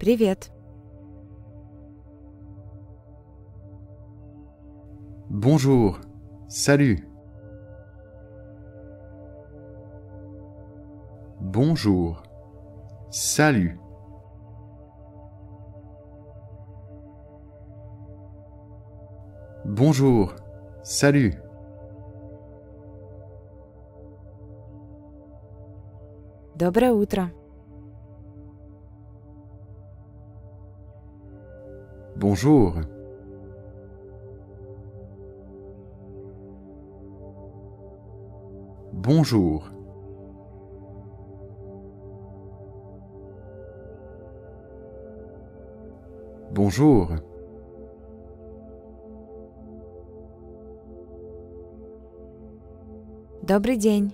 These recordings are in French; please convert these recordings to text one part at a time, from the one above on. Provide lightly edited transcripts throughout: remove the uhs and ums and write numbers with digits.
Привет. Bonjour. Salut. Bonjour. Salut. Bonjour. Salut. Доброе утро. Bonjour. Bonjour. Bonjour. Добрый день.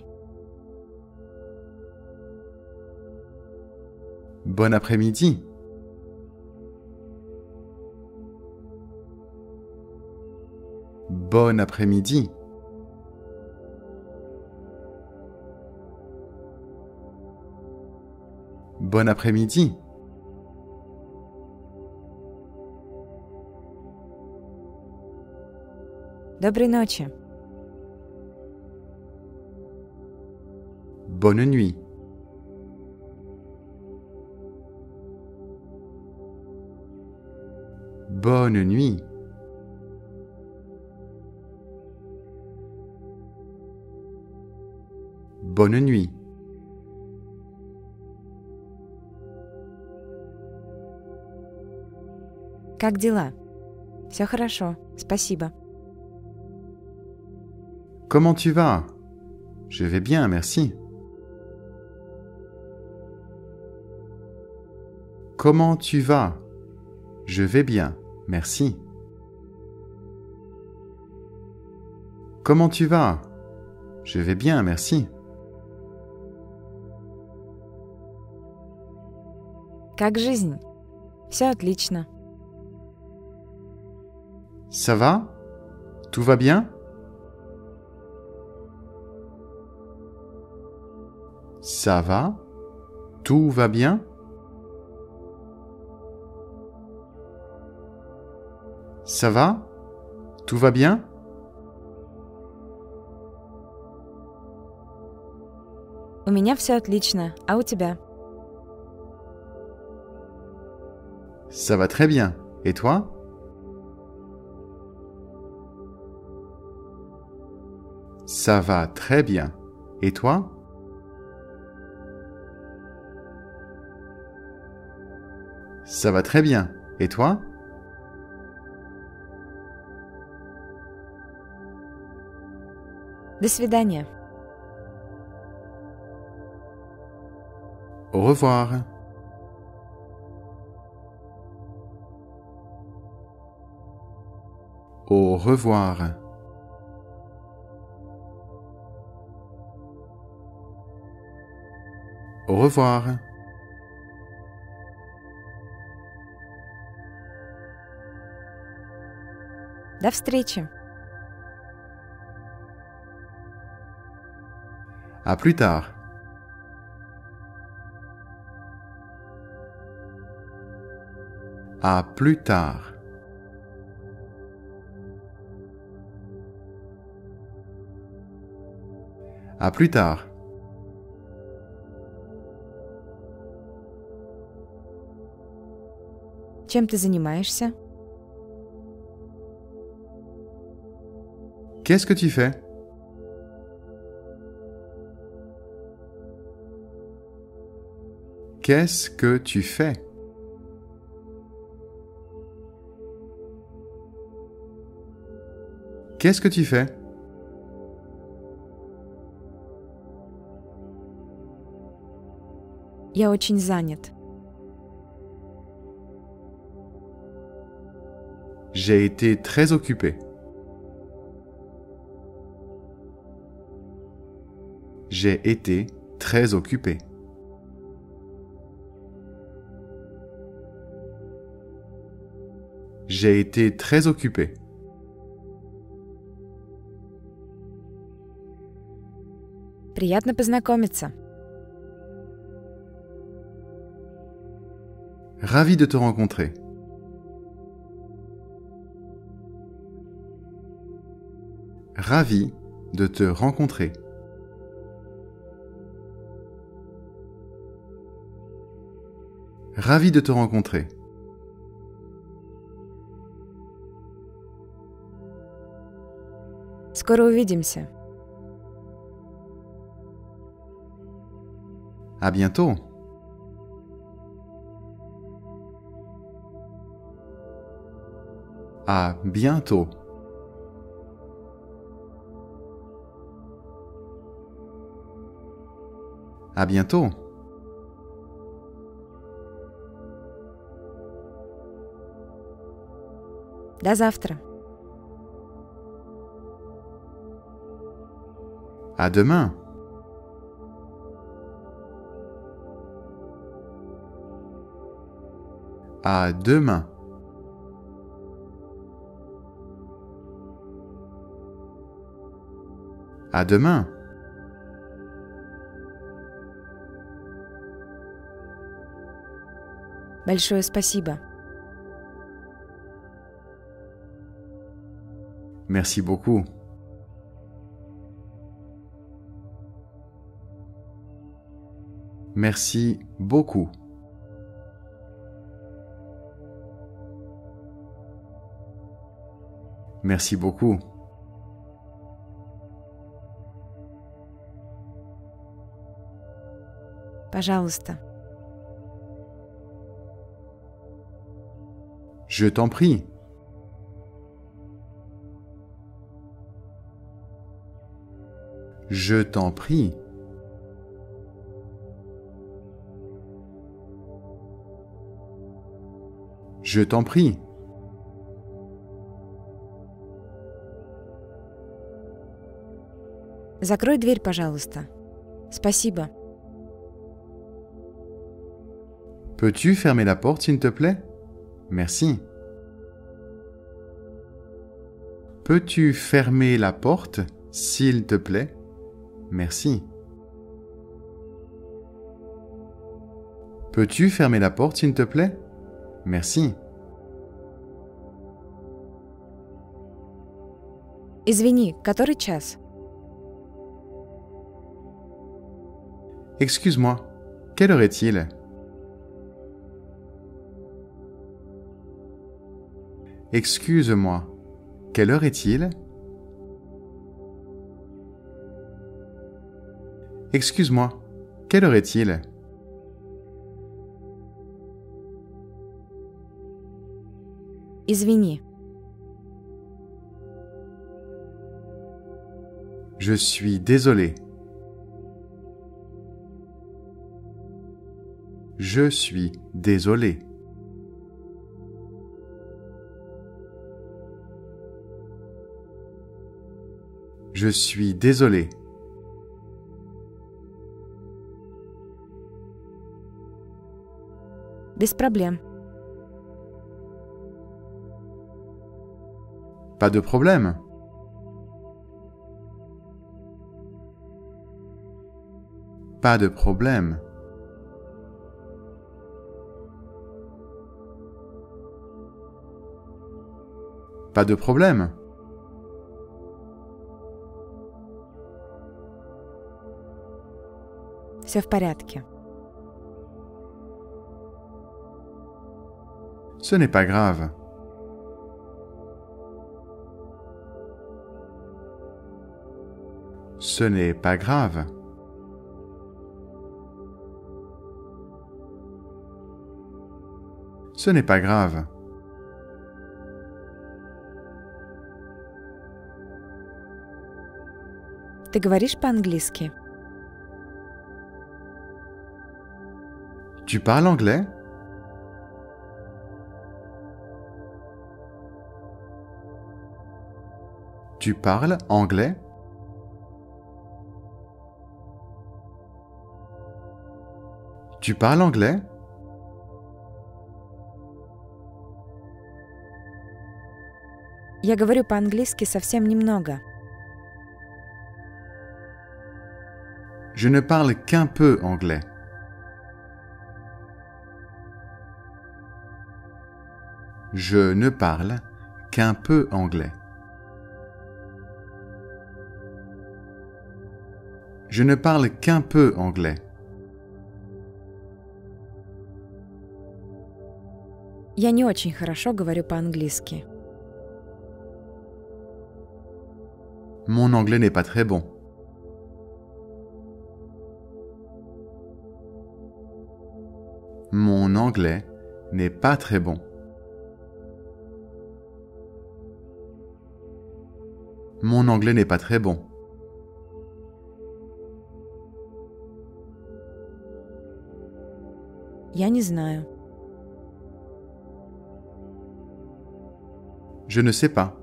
Bon après-midi. Bon après-midi. Bon après-midi. Доброй ночи. Bonne nuit. Bonne nuit. Bonne nuit. Как дела? Все хорошо, спасибо. Comment tu vas? Je vais bien, merci. Comment tu vas? Je vais bien, merci. Comment tu vas? Je vais bien, merci. Как жизнь? Все отлично. Ça va? Tout va bien? Ça va? Tout va bien? Ça va? Tout va bien? У меня все отлично, а у тебя? Ça va très bien. Et toi? Ça va très bien. Et toi? Ça va très bien. Et toi? До свидания. Au revoir. Au revoir. Au revoir. До встречи. À plus tard. À plus tard. À plus tard. Чем ты занимаешься? Qu'est-ce que tu fais? Qu'est-ce que tu fais? Qu'est-ce que tu fais? Я очень занят. J'ai été très occupé. J'ai été très occupé. J'ai été très occupé. Приятно познакомиться. Ravi de te rencontrer. Ravi de te rencontrer. Ravi de te rencontrer. Скоро увидимся. À bientôt. À bientôt. À bientôt. До завтра. À demain. À demain. À demain. Большое спасибо. Merci beaucoup. Merci beaucoup. Merci beaucoup. Пожалуйста. Je t'en prie. Je t'en prie. Je t'en prie. Закрой дверь, пожалуйста. Спасибо. Peux-tu fermer la porte, s'il te plaît? Merci. Peux-tu fermer la porte, s'il te plaît? Merci. Peux-tu fermer la porte, s'il te plaît? Merci. Извини, который час? Excuse-moi, quelle heure est-il? Excuse-moi, quelle heure est-il? Excuse-moi, quelle heure est-il? Извини. Je suis désolé. Je suis désolé. Je suis désolé. Без проблем. Pas de problème. Pas de problème. Pas de problème. Все в порядке. Ce n'est pas grave. Ce n'est pas grave. Ce n'est pas grave. Ты говоришь по-английски? Tu parles anglais? Tu parles anglais? Tu parles anglais? Я говорю по-английски совсем немного. Je ne parle qu'un peu anglais. Je ne parle qu'un peu anglais. Je ne parle qu'un peu anglais. Я не очень хорошо говорю по-английски. Mon anglais n'est pas très bon. Mon anglais n'est pas très bon. Mon anglais n'est pas très bon. Я не знаю. Je ne sais pas.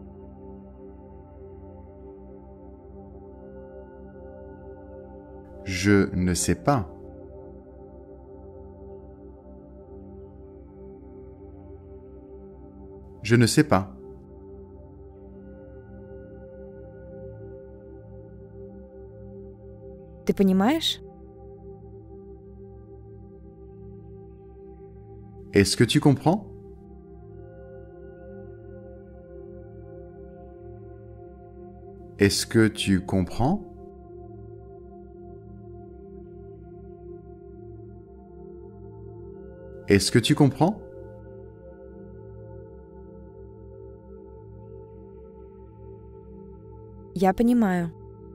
Je ne sais pas. Je ne sais pas. Ты понимаешь? Est-ce que tu comprends? Est-ce que tu comprends? Est-ce que tu comprends? Я понимаю.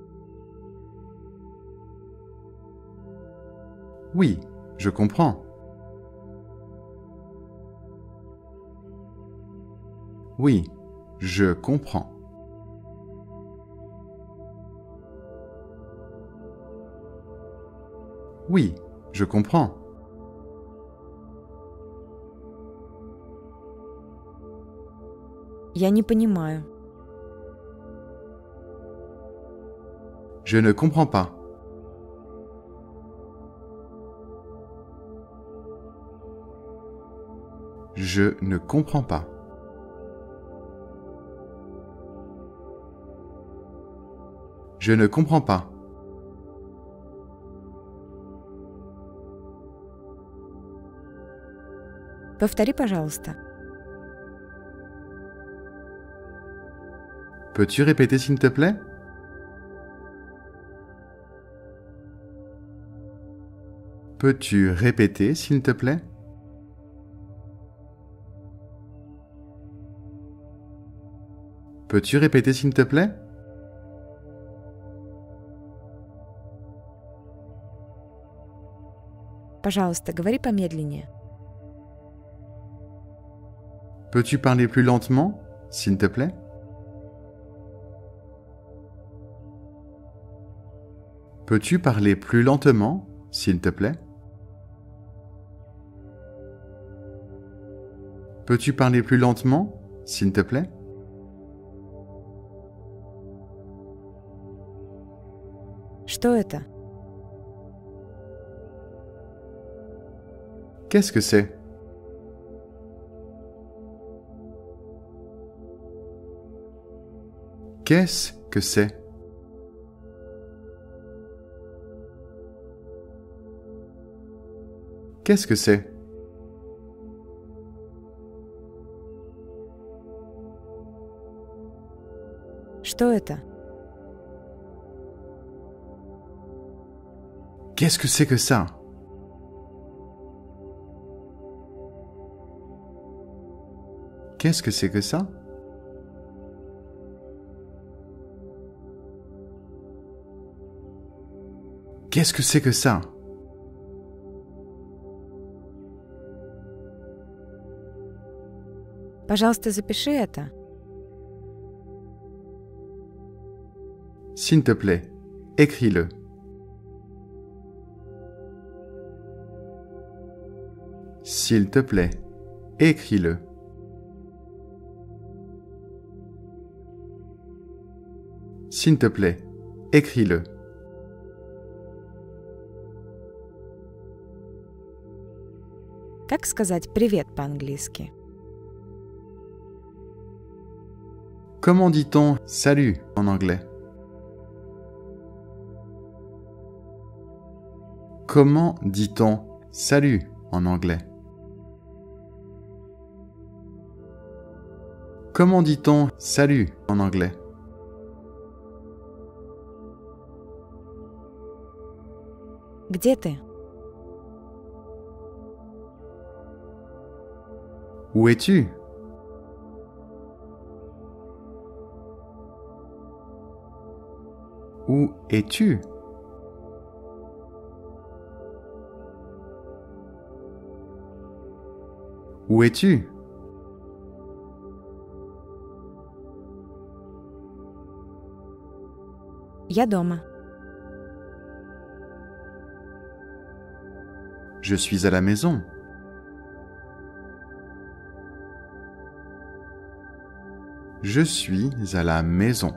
Oui, je comprends. Oui, je comprends. Oui, je comprends. Я не понимаю. Je ne comprends pas. Je ne comprends pas. Je ne comprends pas. Повтори, пожалуйста. Peux-tu répéter s'il te plaît? Peux-tu répéter s'il te plaît? Peux-tu répéter s'il te plaît? Пожалуйста, говори помедленнее. Peux-tu parler plus lentement, s'il te plaît? Peux-tu parler plus lentement, s'il te plaît? Peux-tu parler plus lentement, s'il te plaît? Что это? Qu'est-ce que c'est? Qu'est-ce que c'est? Qu'est-ce que c'est? Что это? Qu'est-ce que c'est que ça? Qu'est-ce que c'est que ça? Qu'est-ce que c'est que ça? Пожалуйста, запиши это. S'il te plaît, écris-le. S'il te plaît, écris-le. S'il te plaît, écris-le. Как сказать «привет» по-английски? Comment dit-on salut en anglais? Comment dit-on salut en anglais? Comment dit-on salut en anglais? Где ты? Où es-tu? Où es-tu? Où es-tu? Я дома. Je suis à la maison. Je suis à la maison.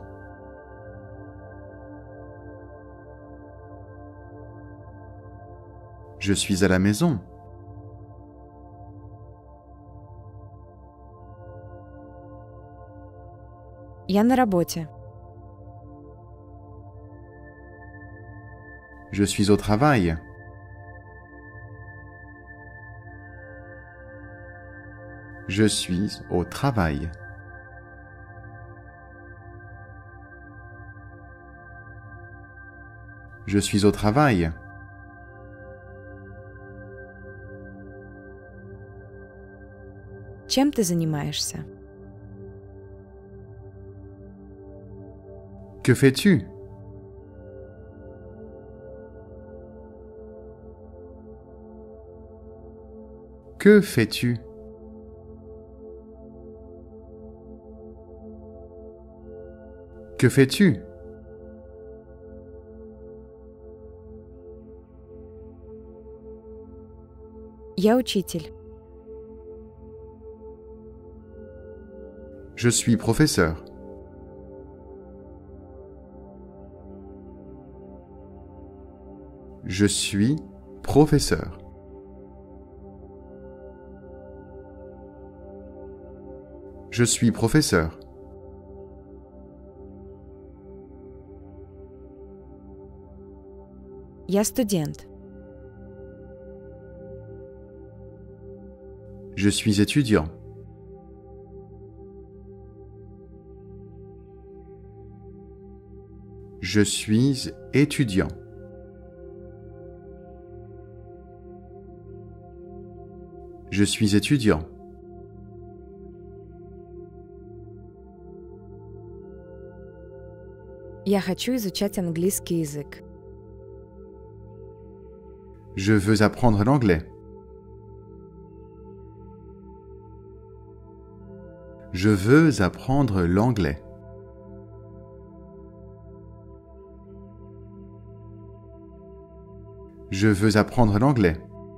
Je suis à la maison. Я на работе. Je suis au travail. Je suis au travail. Je suis au travail. Чем ты занимаешься? Que fais-tu? Que fais-tu? Que fais-tu? Я учитель. Je suis professeur. Je suis professeur. Je suis professeur. Я студент. Je suis étudiant. Je suis étudiant. Je suis étudiant. Я хочу изучать английский язык. Je veux apprendre l'anglais. Je veux apprendre l'anglais. Je veux apprendre l'anglais.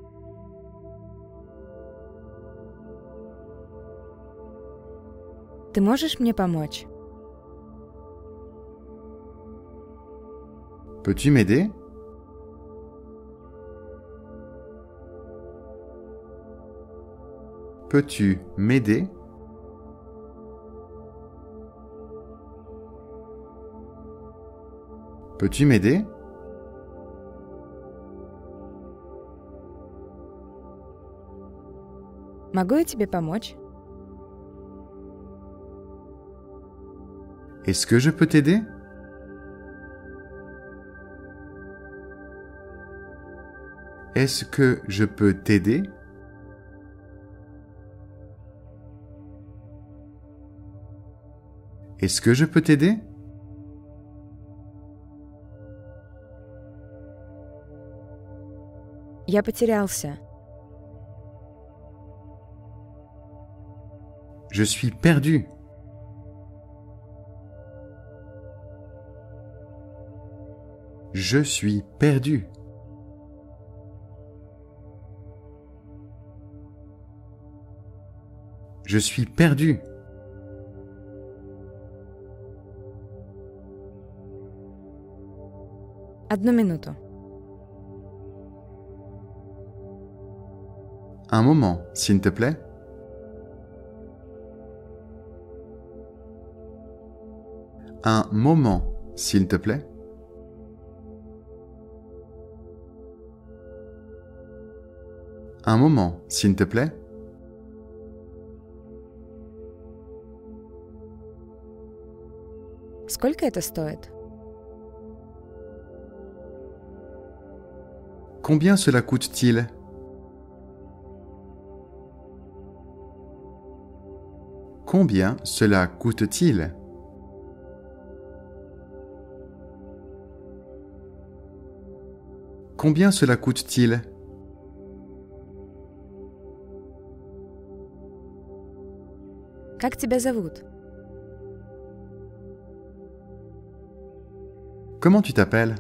Ты можешь мне помочь? Peux-tu m'aider? Peux-tu m'aider? Peux-tu m'aider? Могу я тебе помочь? Est-ce que je peux t'aider? Est-ce que je peux t'aider? Est-ce que je peux t'aider? Я потерялся. Je suis perdu. Je suis perdu. Je suis perdu. Одну минуту. Un moment, s'il te plaît. Un moment, s'il te plaît. Un moment, s'il te plaît. Сколько это стоит? Combien cela coûte-t-il? Combien cela coûte-t-il? Combien cela coûte-t-il? Как тебя зовут? Comment tu t'appelles?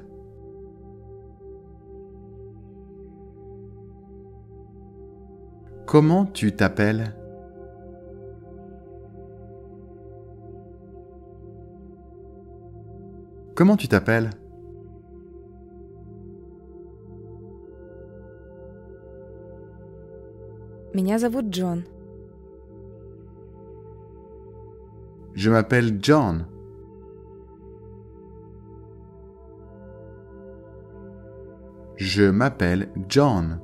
Comment tu t'appelles? Comment tu t'appelles? Меня зовут Джон. Je m'appelle John. Je m'appelle John.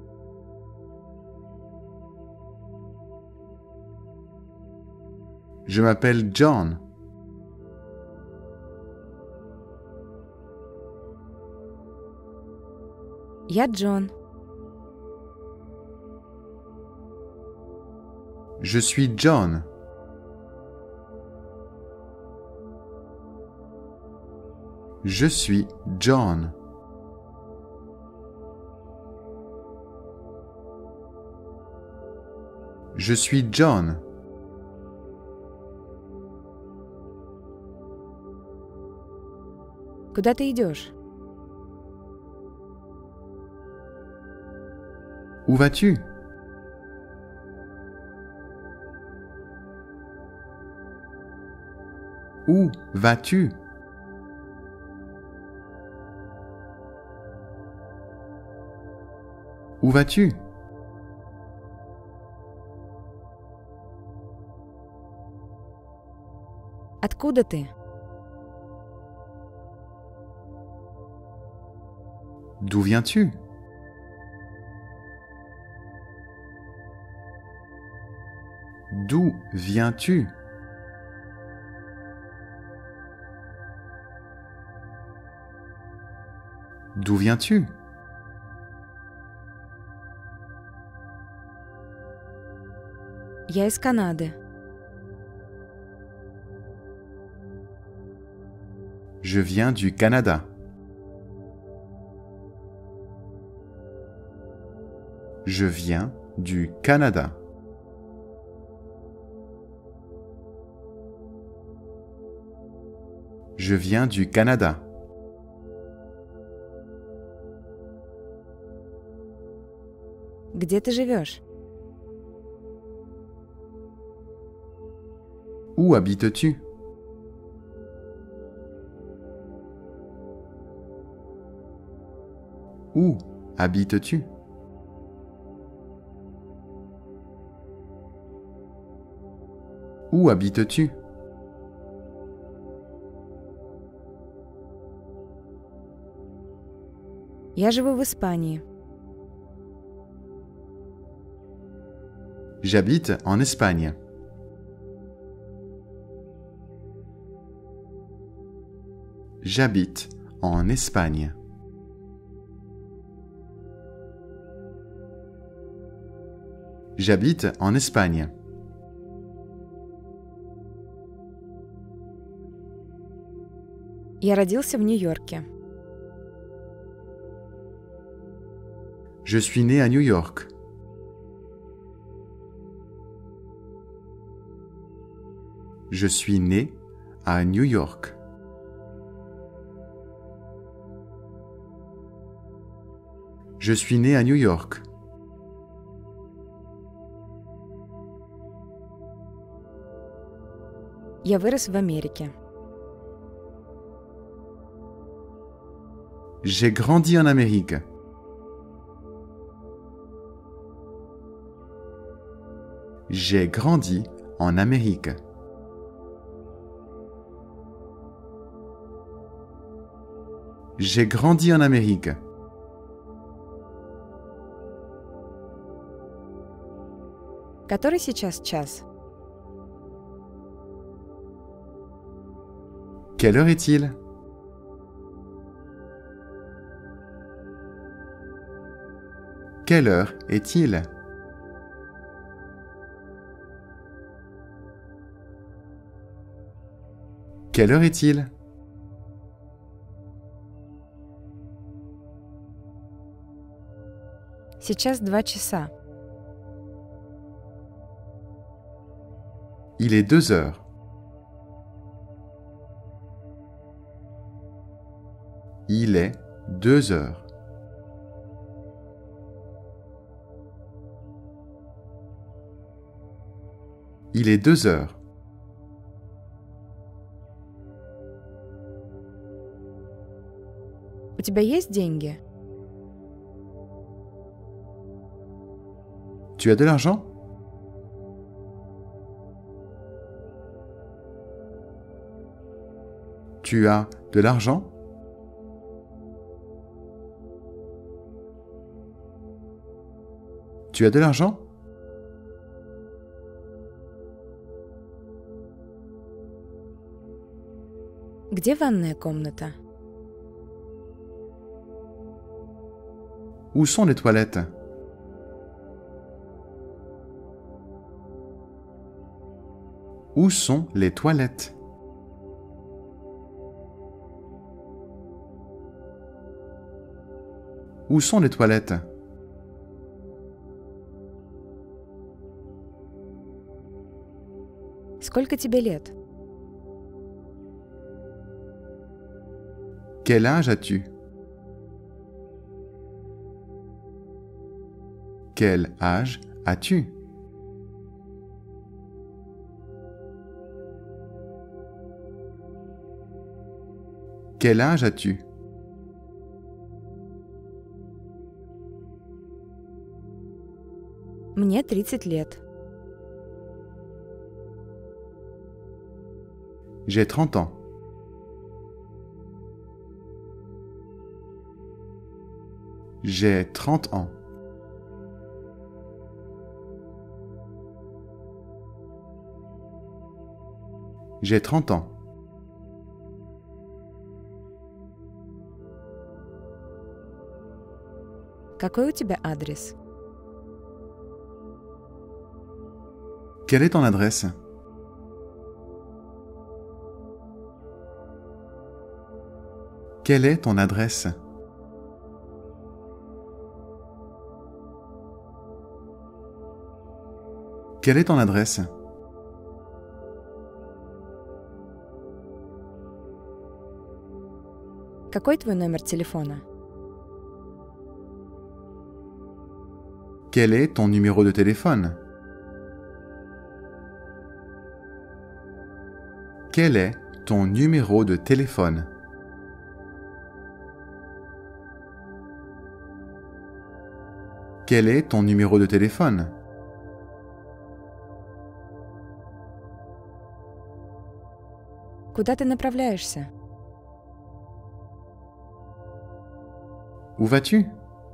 Je m'appelle John. Я Джон. Je suis John. Je suis John. Je suis John. Куда ты идешь? Où vas-tu? Où vas-tu? Où vas-tu? Откуда ты? D'où viens-tu? D'où viens-tu? D'où viens-tu? Я из Канады. Je viens du Canada. Je viens du Canada. Je viens du Canada. Где ты живешь? Où habites-tu? Où habites-tu? Où habites-tu? Я живу в Испании. J'habite en Espagne. J'habite en Espagne. J'habite en Espagne. Я родился в Нью-Йорке. Je suis né à New York. Je suis né à New York. Je suis né à New York. Я вырос в Америке. J'ai grandi en Amérique. J'ai grandi en Amérique. J'ai grandi en Amérique. Который сейчас час? Quelle heure est-il? Quelle heure est-il? Quelle heure est-il? Сейчас 2 часа. Il est 2 heures. Il est 2 heures. Il est 2 heures. У тебя есть деньги? Tu as de l'argent? Tu as de l'argent? Tu as de l'argent? Где ванная комната? Où sont les toilettes? Où sont les toilettes? Où sont les toilettes? Сколько тебе лет? Quel âge as-tu? Quel âge as-tu? Quel âge as-tu? Мне 30 лет. J'ai 30 ans. J'ai 30 ans. J'ai 30 ans. Какой у тебя адрес? Quelle est ton adresse? Quelle est ton adresse? Quelle est ton adresse? Какой твой номер телефона? Quel est ton numéro de téléphone? Quel est ton numéro de téléphone? Quel est ton numéro de téléphone? Куда ты направляешься? Où vas-tu?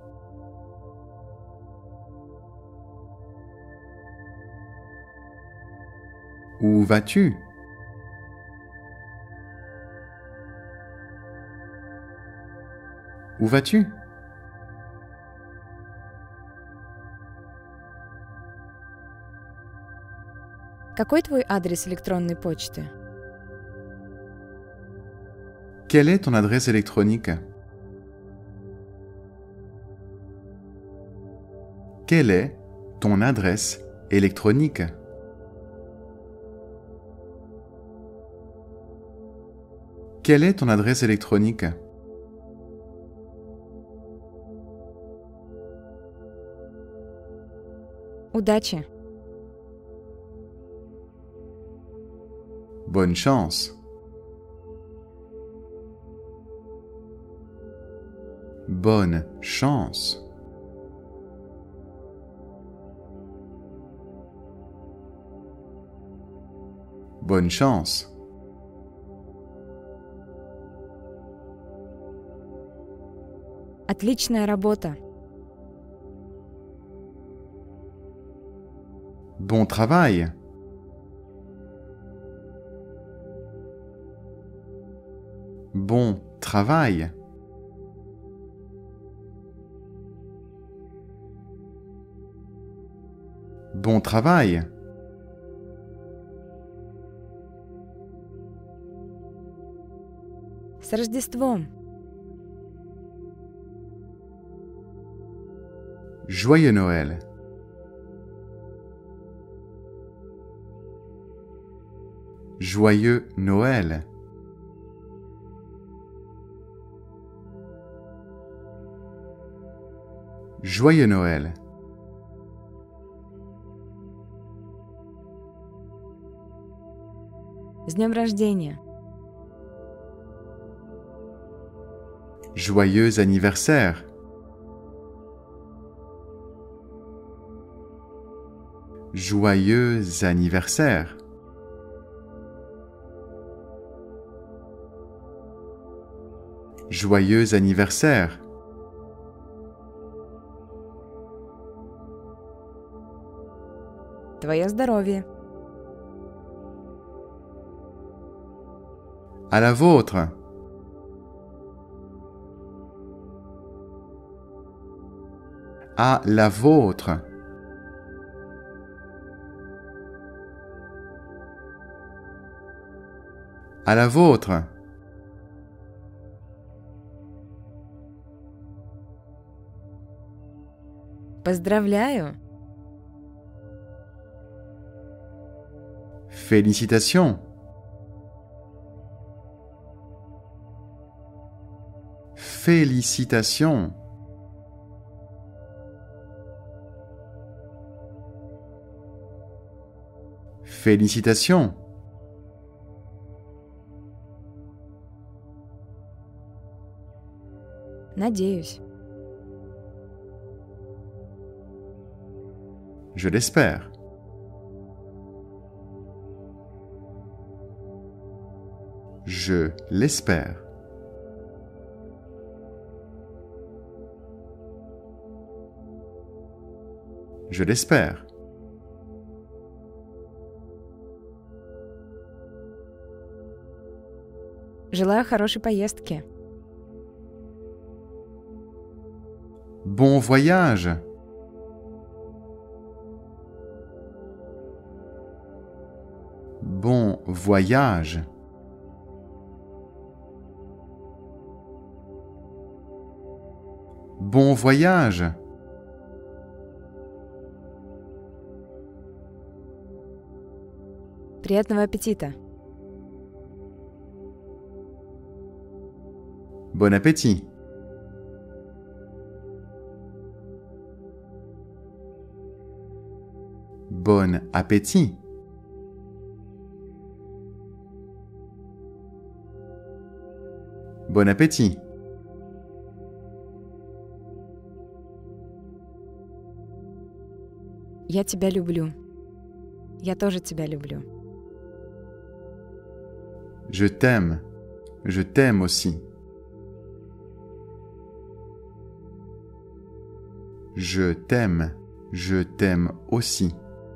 Où vas-tu? Où vas-tu? Какой твой адрес электронной почты? Quelle est ton adresse électronique? Quelle est ton adresse électronique? Quelle est ton adresse électronique? Удачи! Bonne chance. Bonne chance. Bonne chance. Отличная работа! Bon travail. Bon travail. Bon travail. С Рождеством! Joyeux Noël. Joyeux Noël. Joyeux Noël. С днем рождения! Joyeux anniversaire. Joyeux anniversaire. Joyeux anniversaire. Твое здоровье! À la vôtre. À la vôtre. À la vôtre. Поздравляю! Félicitations. Félicitations. Félicitations. Надеюсь. Je l'espère. Je l'espère. Je l'espère. Желаю хорошей поездки. Bon voyage. Bon voyage. Bon voyage. Приятного аппетита! Bon appétit. Bon appétit. Bon appétit. Я тебя люблю. Я тоже тебя люблю. Je t'aime. Je t'aime aussi. Je t'aime. Je t'aime aussi.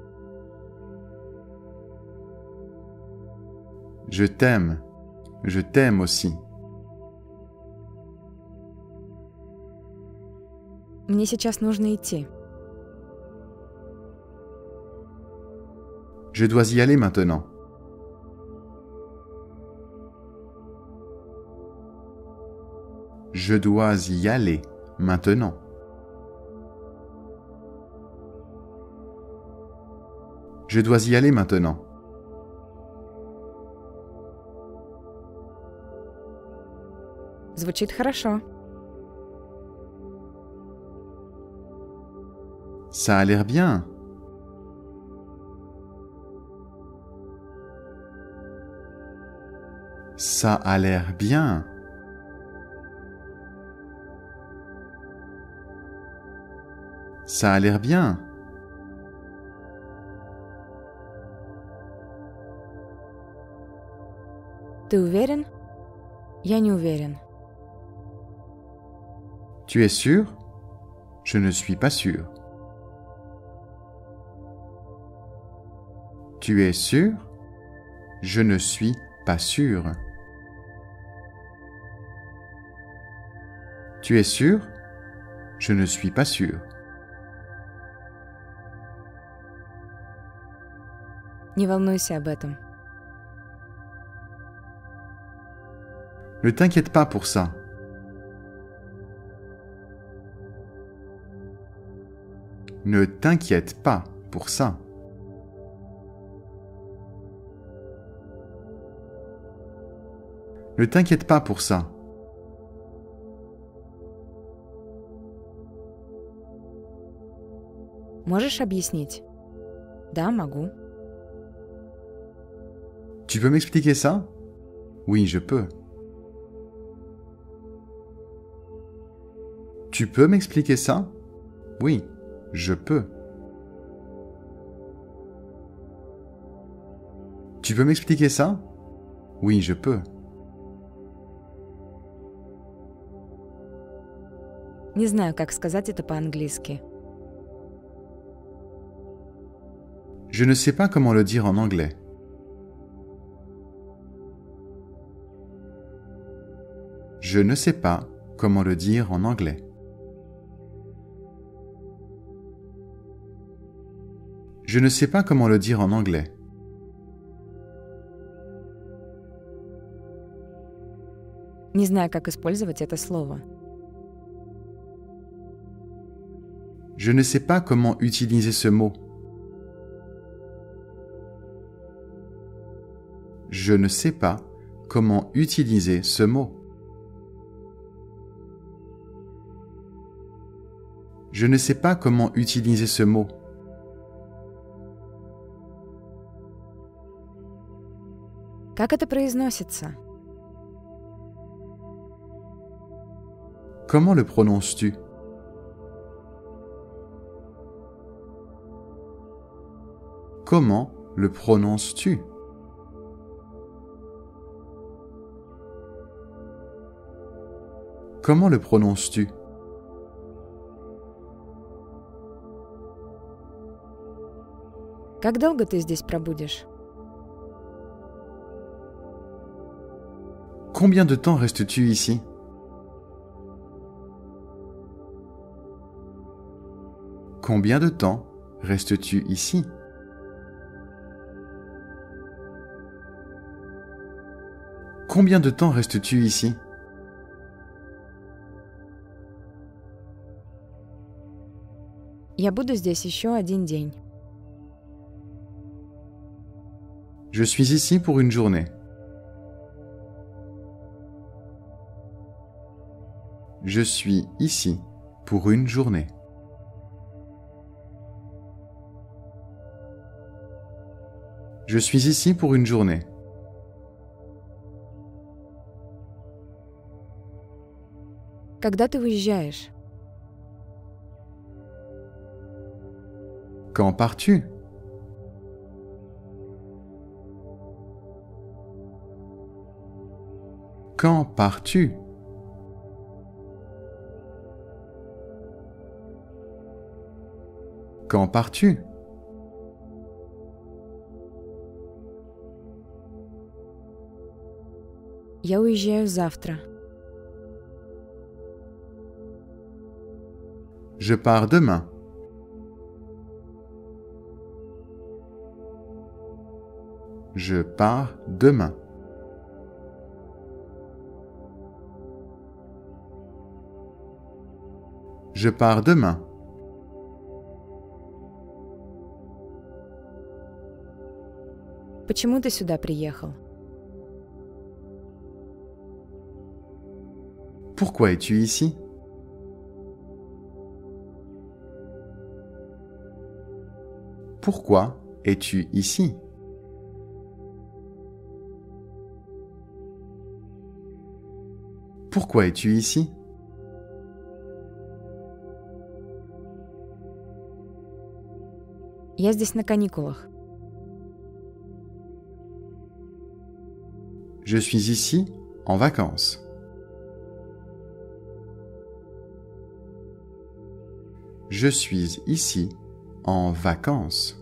Je t'aime. Je t'aime aussi. Мне сейчас нужно идти. Je dois y aller maintenant. Je dois y aller maintenant. Je dois y aller maintenant. Звучит хорошо. Ça a l'air bien. Ça a l'air bien. Ça a l'air bien. Ты уверен? Я не уверен. Tu es sûr? Je ne suis pas sûr. Tu es sûr? Je ne suis pas sûr. Tu es sûr? Je ne suis pas sûr. Tu es sûr? Je ne suis pas sûr. Не волнуйся об этом. Ne t'inquiète pas pour ça. Ne t'inquiète pas pour ça. Ne t'inquiète pas pour ça. Можешь объяснить? Да, могу. Tu peux m'expliquer ça? Oui, je peux. Tu peux m'expliquer ça? Oui, je peux. Tu peux m'expliquer ça? Oui, je peux. Не знаю, как сказать это по-английски. Je ne sais pas comment le dire en anglais. Je ne sais pas comment le dire en anglais. Je ne sais pas comment le dire en anglais. Не знаю, как использовать это слово. Je ne sais pas comment utiliser ce mot. Je ne sais pas comment utiliser ce mot. Je ne sais pas comment utiliser ce mot. Как это произносится? Comment le prononces-tu? Comment le prononces-tu? Comment le prononces-tu? Как долго ты здесь пробудешь? Combien de temps restes-tu ici? Combien de temps restes-tu ici? Combien de temps restes-tu ici? Я буду здесь еще один день. Je suis ici pour une journée. Je suis ici pour une journée. Je suis ici pour une journée. Когда ты уезжаешь? Quand pars-tu? Quand pars-tu? Quand pars-tu? Я уезжаю завтра. Je pars demain. Je pars demain. Je pars demain. Почему ты сюда приехал? Pourquoi es-tu ici? Pourquoi es-tu ici? Pourquoi es-tu ici? Я здесь на каникулах. Je suis ici en vacances. Je suis ici en vacances.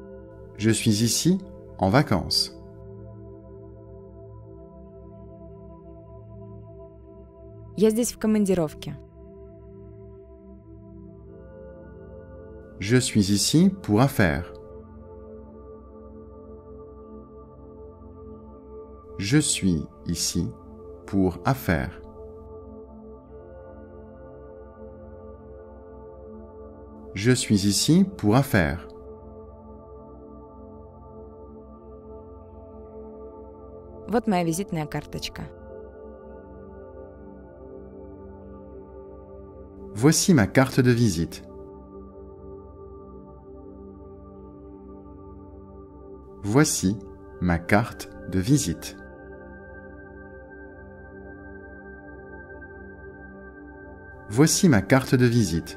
Je suis ici en vacances. Я здесь в командировке. Je suis ici pour affaires. Je suis ici pour affaires. Je suis ici pour affaires. Вот моя визитная карточка. Voici ma carte de visite. Voici ma carte de visite. Voici ma carte de visite.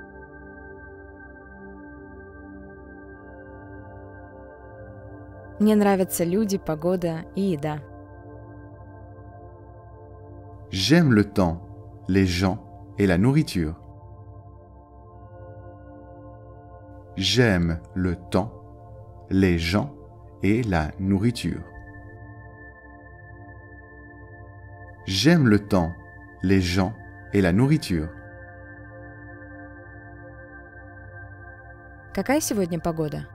Мне нравятся люди, погода и еда. J'aime le temps, les gens et la nourriture. J'aime le temps, les gens et la nourriture. J'aime le temps, les gens et la nourriture. Какая сегодня погода?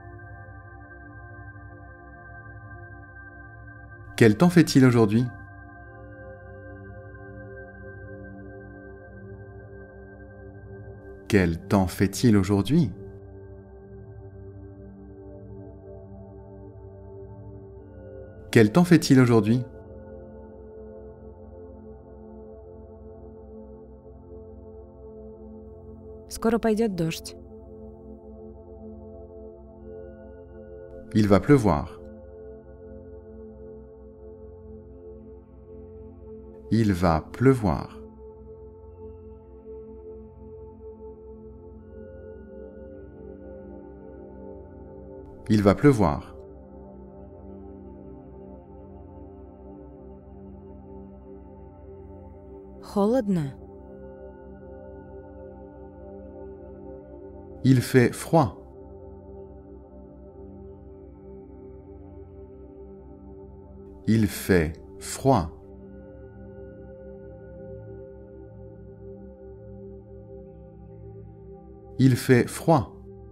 Quel temps fait-il aujourd'hui? Quel temps fait-il aujourd'hui? Quel temps fait-il aujourd'hui? Скоро пойдет дождь. Il va pleuvoir. Il va pleuvoir. Il va pleuvoir. Холодно. Il fait froid. Il fait froid. Il fait froid.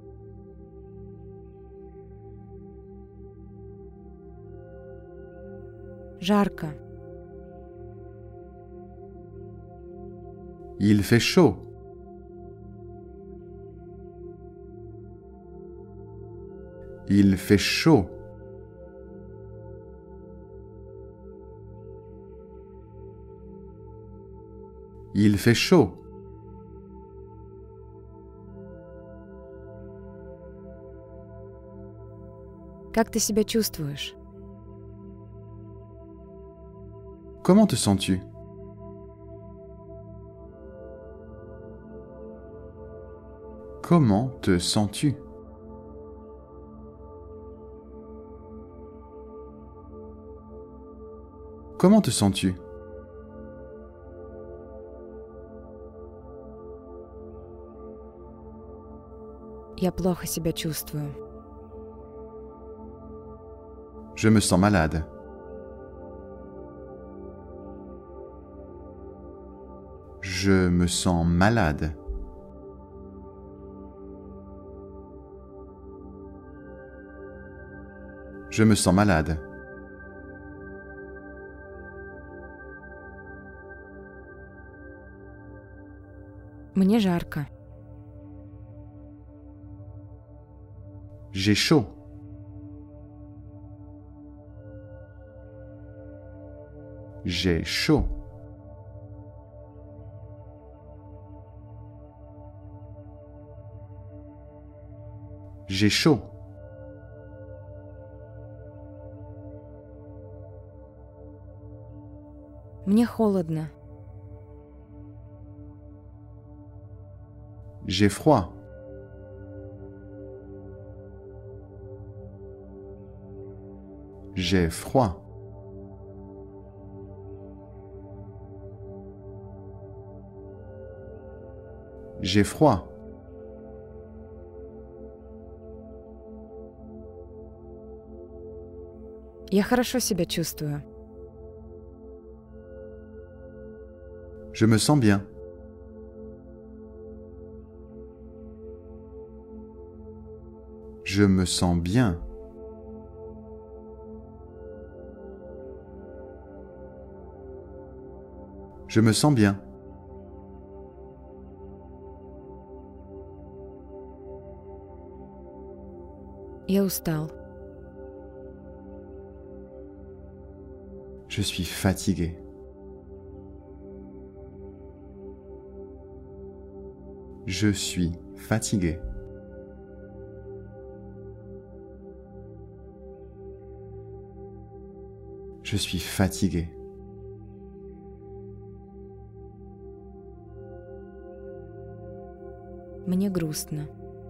Жарко. Il fait chaud. Il fait chaud. Il fait chaud. Как ты себя чувствуешь? Comment te sens-tu? Comment te sens-tu? Comment te sens-tu? Я плохо себя чувствую. Je me sens malade. Je me sens malade. Je me sens malade. Мне жарко. J'ai chaud. J'ai chaud. J'ai chaud. Мне холодно. J'ai froid. J'ai froid. J'ai froid. Я хорошо себя чувствую. Je me sens bien. Je me sens bien. Je me sens bien. Я устал. Je suis fatigué. Je suis fatigué. Je suis fatigué. Мне грустно.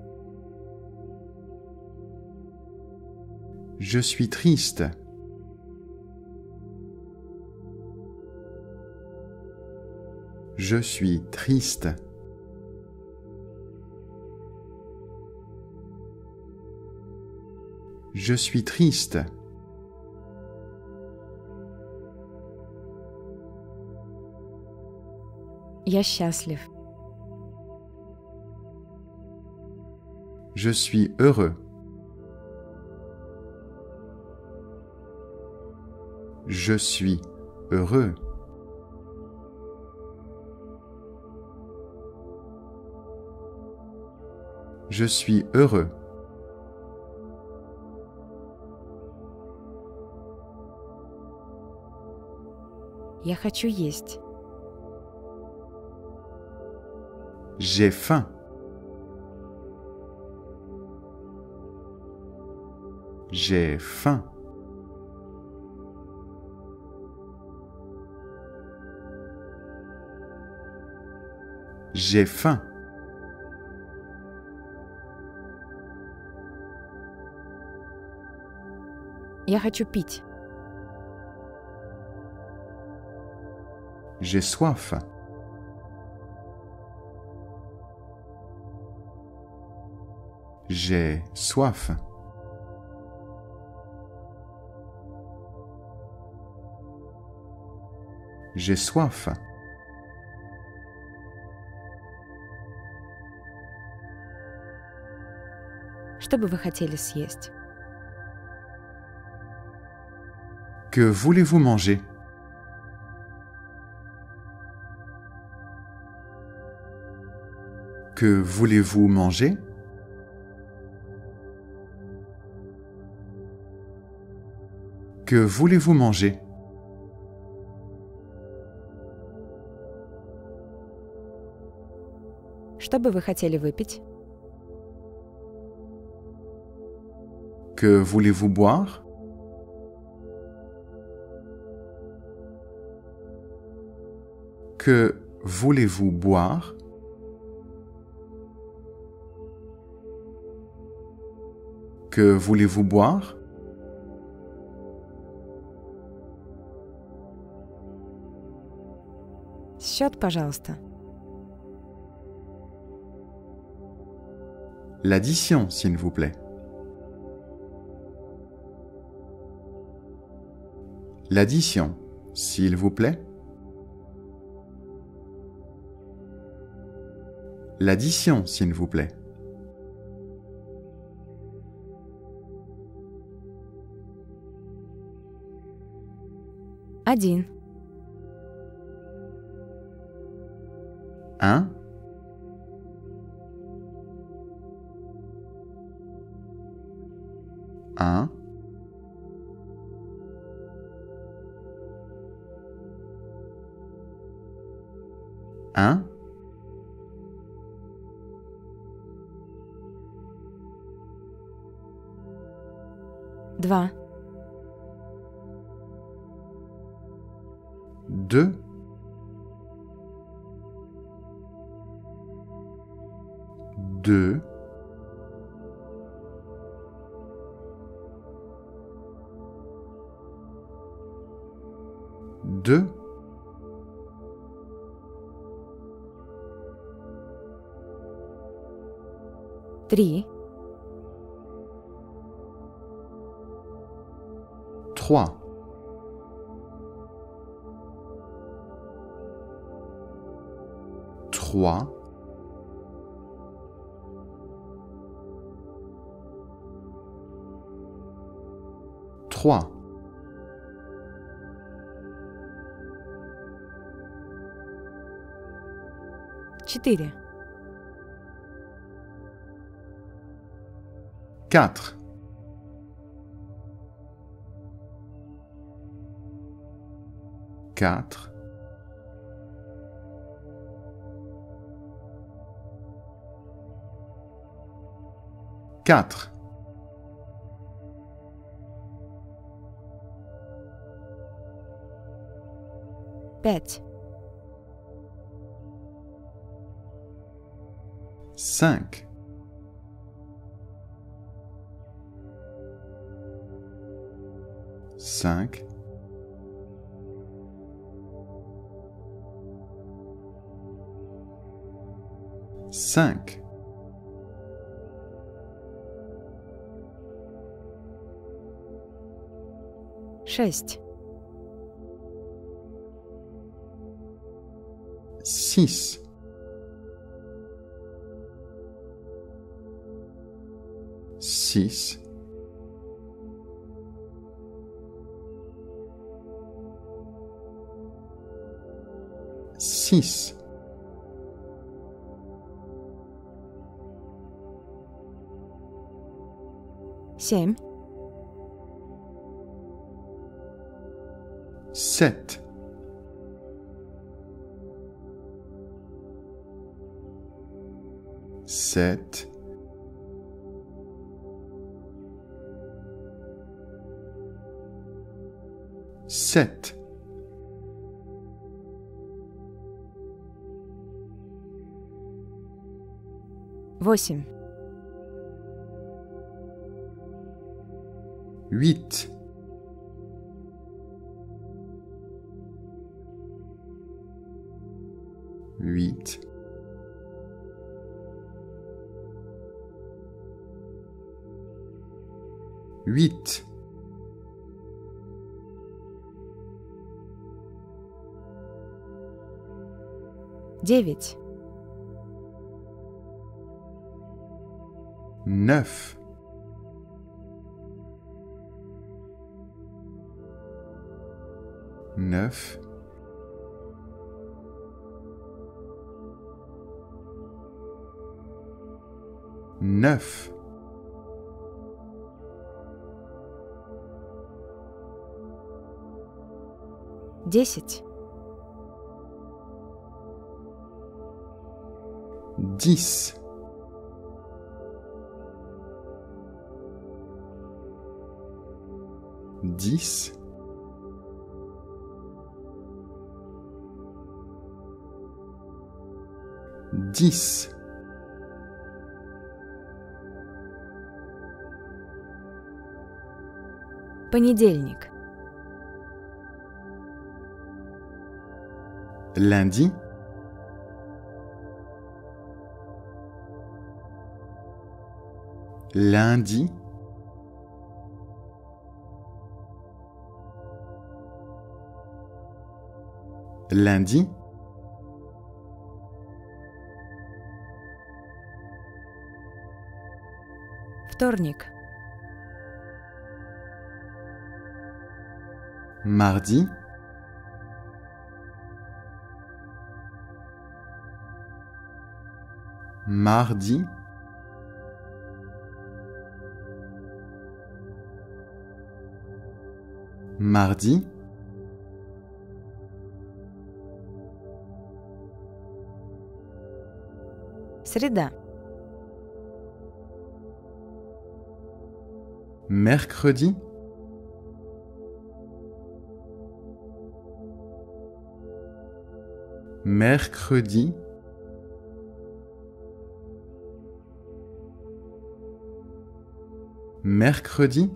Je suis triste. Je suis triste. Je suis triste. Я счастлив. Je suis heureux. Je suis heureux. Je suis heureux. Я хочу есть. J'ai faim. J'ai faim. J'ai faim. Я хочу пить. J'ai soif. J'ai soif. J'ai soif. Что бы вы хотели съесть? Que voulez-vous manger? Que voulez-vous manger? Que voulez-vous manger? Что бы вы хотели выпить? Que voulez-vous boire? Que voulez-vous boire? Que voulez-vous boire? Счет, пожалуйста. L'addition, s'il vous plaît. L'addition, s'il vous plaît. L'addition, s'il vous plaît. Один. Un. Un. Un. Два. Deux. Deux. Deux. Три. Trois. 3, 3, 4, 4, 4, 4, 5, 5, 5, 5, 6, 6, 6, 6, 7, 7, 7, 7, восемь, 8, 8, 8, 9, 9, 9, 9, 10, 10, 10, 10, понедельник, lundi, lundi, lundi, вторник, mardi, mardi, mardi, среда, mercredi, mercredi, mercredi,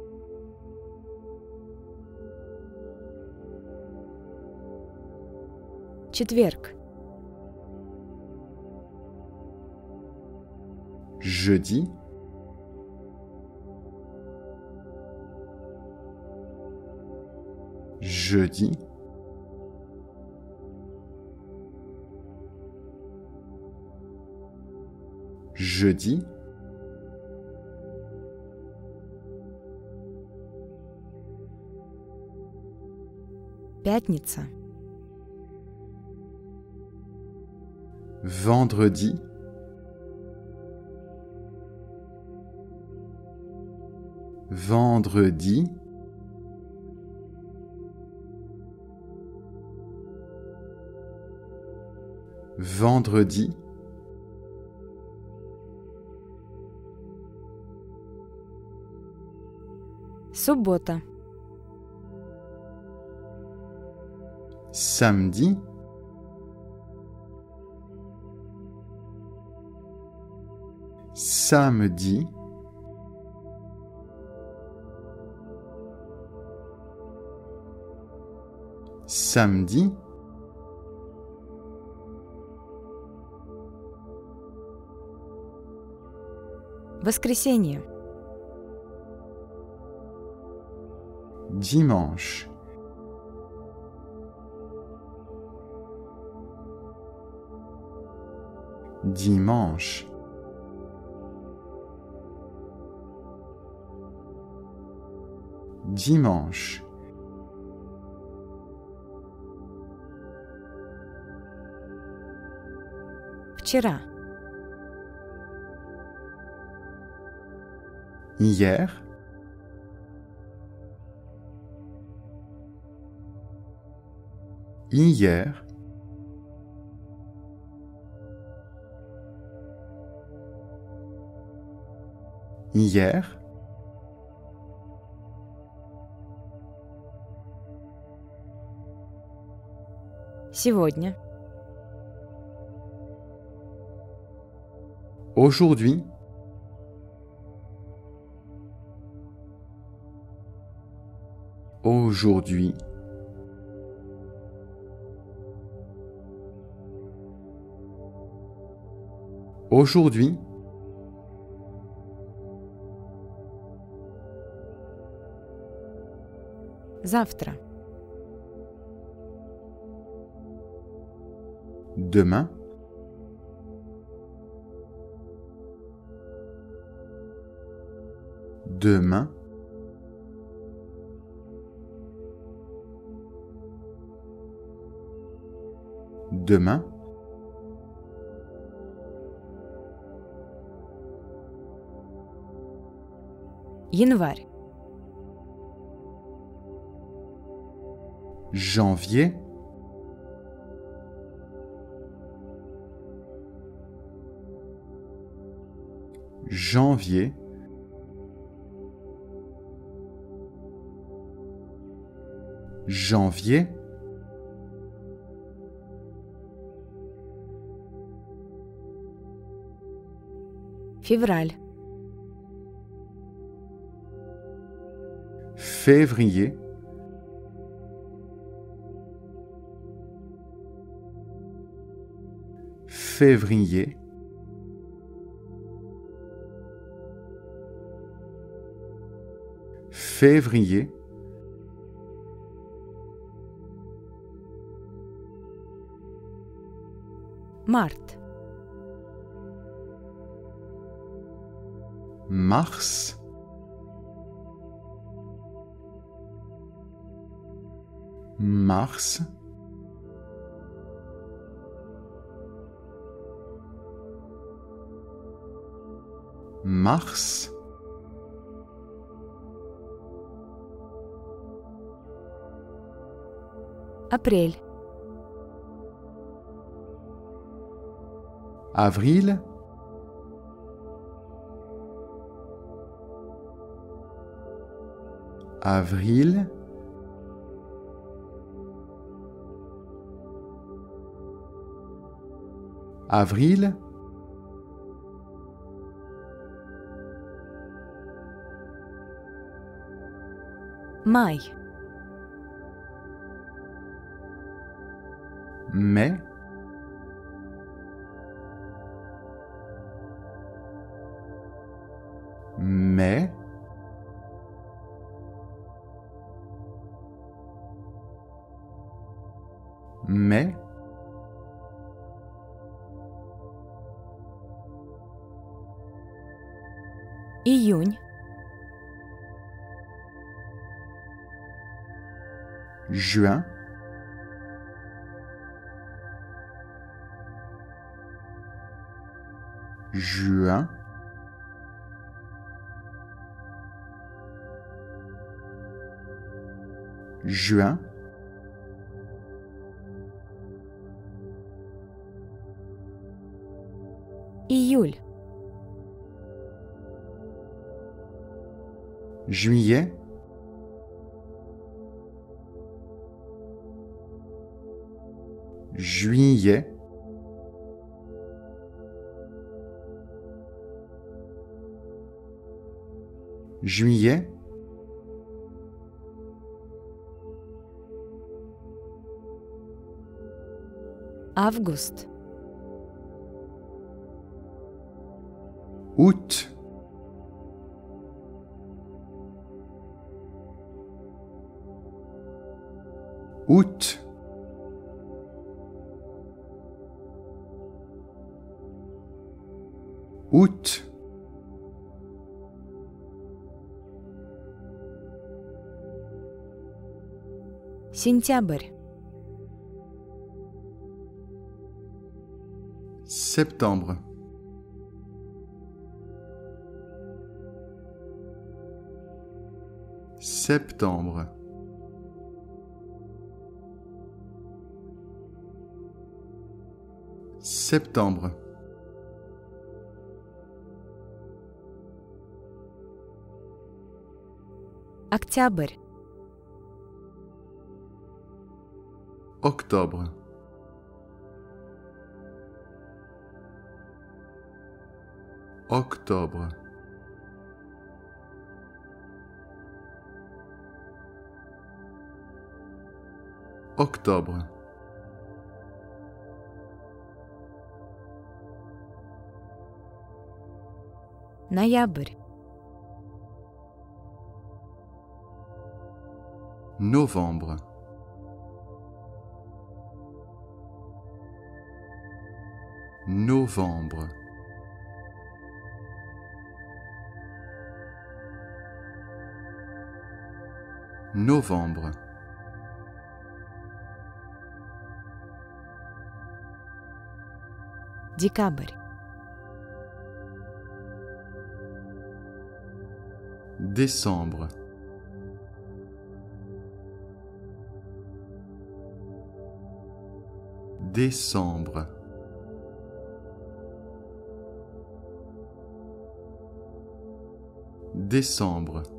четверг, jeudi, jeudi, jeudi, Пятница. vendredi, vendredi, vendredi, Суббота. samedi, samedi, samedi, Воскресенье. dimanche, dimanche, dimanche, Вчера. hier, hier, hier, Сегодня. aujourd'hui, aujourd'hui, aujourd'hui, Завтра. demain, demain, demain, Январь. janvier, janvier, janvier, Февраль. février, février, février, Март. mars, mars, mars, Апрель. avril, avril, avril, Май. mai, mai, mai, Июнь. Juin. Juin. Juin. Июль. Juillet. Juillet. Juillet. Август. Août. Août. Août. Сентябрь. Septembre. Septembre. Septembre. Октябрь. Octobre. Octobre. Octobre. Ноябрь. Novembre. Novembre. Novembre. Декабрь. Décembre. Décembre. Décembre.